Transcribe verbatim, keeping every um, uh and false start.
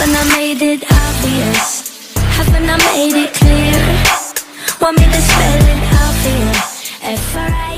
Haven't I made it obvious? Haven't I made it clear? Want me to spell it out for you? F R I